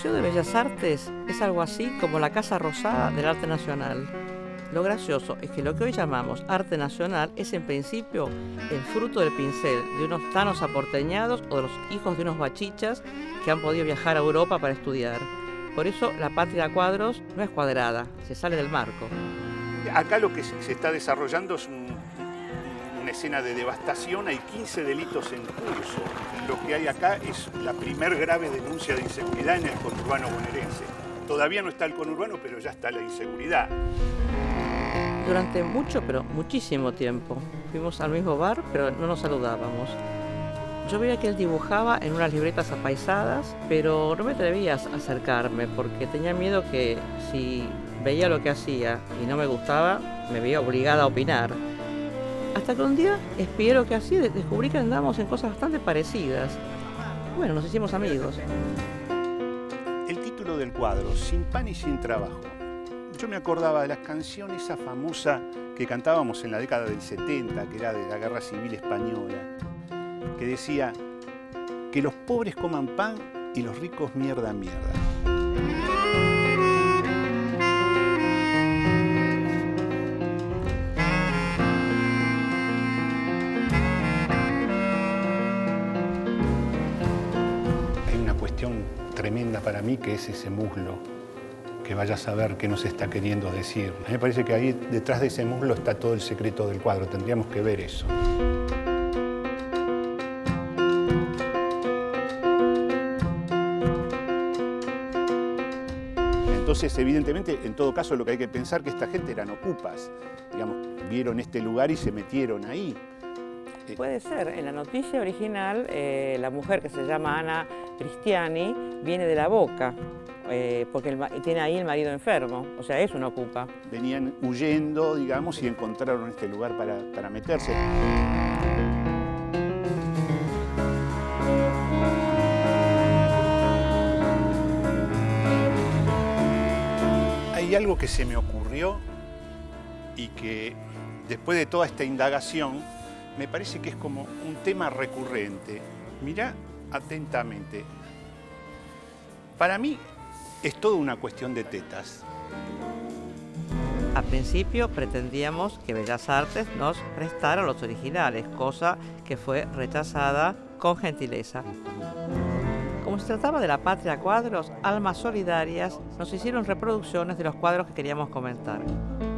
Museo de Bellas Artes es algo así como la Casa Rosada del Arte Nacional. Lo gracioso es que lo que hoy llamamos arte nacional es en principio el fruto del pincel de unos tanos aporteñados o de los hijos de unos bachichas que han podido viajar a Europa para estudiar. Por eso la patria a cuadros no es cuadrada, se sale del marco. Acá lo que se está desarrollando es una escena de devastación, hay 15 delitos en curso. Lo que hay acá es la primer grave denuncia de inseguridad en el conurbano bonaerense. Todavía no está el conurbano, pero ya está la inseguridad. Durante muchísimo tiempo fuimos al mismo bar, pero no nos saludábamos. Yo veía que él dibujaba en unas libretas apaisadas, pero no me atrevía a acercarme porque tenía miedo que si veía lo que hacía y no me gustaba, me veía obligada a opinar. Hasta que un día, espié lo que hacía y descubrí que andábamos en cosas bastante parecidas. Bueno, nos hicimos amigos. El título del cuadro, Sin pan y sin trabajo. Yo me acordaba de la canción esa famosa que cantábamos en la década del 70, que era de la Guerra Civil Española, que decía que los pobres coman pan y los ricos mierda. Hay una cuestión tremenda para mí que es ese muslo, que vaya a saber qué nos está queriendo decir. A mí me parece que ahí detrás de ese muslo está todo el secreto del cuadro, tendríamos que ver eso. Entonces, evidentemente, en todo caso, lo que hay que pensar es que esta gente eran ocupas. Digamos, vieron este lugar y se metieron ahí. Puede ser. En la noticia original, la mujer que se llama Ana Cristiani viene de La Boca, porque tiene ahí el marido enfermo, o sea, es una ocupa. Venían huyendo, digamos, y encontraron este lugar para meterse. Hay algo que se me ocurrió y que después de toda esta indagación me parece que es como un tema recurrente. Mirá atentamente. Para mí es toda una cuestión de tetas. Al principio pretendíamos que Bellas Artes nos prestara los originales, cosa que fue rechazada con gentileza. Como se trataba de la patria a cuadros, almas solidarias nos hicieron reproducciones de los cuadros que queríamos comentar.